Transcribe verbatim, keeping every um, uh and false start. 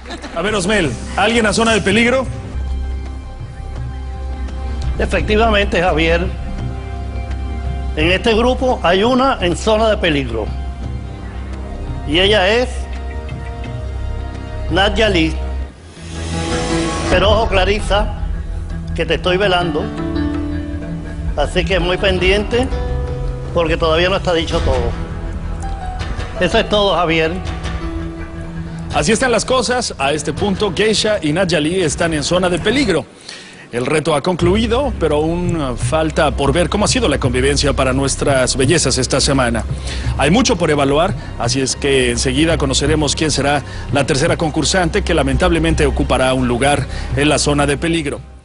A ver, Osmel, ¿alguien a zona de peligro? Efectivamente, Javier, en este grupo hay una en zona de peligro. Y ella es Nadia Lee. Pero ojo, Clarisa, que te estoy velando. Así que muy pendiente, porque todavía no está dicho todo. Eso es todo, Javier. Así están las cosas. A este punto, Geisha y Nadia Lee están en zona de peligro. El reto ha concluido, pero aún falta por ver cómo ha sido la convivencia para nuestras bellezas esta semana. Hay mucho por evaluar, así es que enseguida conoceremos quién será la tercera concursante que lamentablemente ocupará un lugar en la zona de peligro.